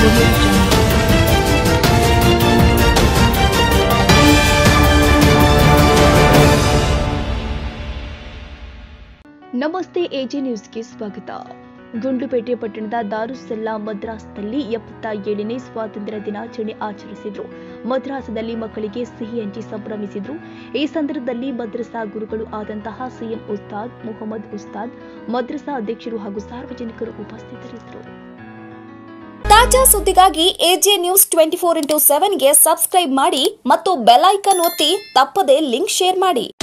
ನಮಸ್ತೆ ಎಜೆ ನ್ಯೂಸ್ಗೆ ಸ್ವಾಗತ. ಗುಂಡ್ಲುಪೇಟೆ ಪಟ್ಟಣದ ದಾರುಸ್ಸಲ್ಲಾ ಮದ್ರಾಸದಲ್ಲಿ 77ನೇ ಸ್ವಾತಂತ್ರ್ಯ ದಿನಾಚರಣೆ ಆಚರಿಸಿದ್ರು. ಮದ್ರಾಸದಲ್ಲಿ ಮಕ್ಕಳಿಗೆ ಸಿಹಿ ಹಂಚಿ ಸಂಭ್ರಮಿಸಿದ್ರು. ಈ ಸಂದರ್ಭದಲ್ಲಿ ಮದ್ರಸಾ ಗುರುಗಳು ಆದಂತಹ ಸಿಎಂ ಉಸ್ತಾದ್ ಮುಹಮ್ಮದ್ ಉಸ್ತಾದ್, ಮದ್ರಸಾ ಅಧ್ಯಕ್ಷರು ಹಾಗೂ ಸಾರ್ವಜನಿಕರು ಉಪಸ್ಥಿತರಿದ್ದರು. ತಾಜಾ ಸುದ್ದಿಗಾಗಿ ಎಜೆ ನ್ಯೂಸ್ 24x7ಗೆ ಸಬ್ಸ್ಕ್ರೈಬ್ ಮಾಡಿ ಮತ್ತು ಬೆಲ್ ಐಕಾನ್ ಒತ್ತಿ ತಪ್ಪದೇ ಲಿಂಕ್ ಶೇರ್ ಮಾಡಿ.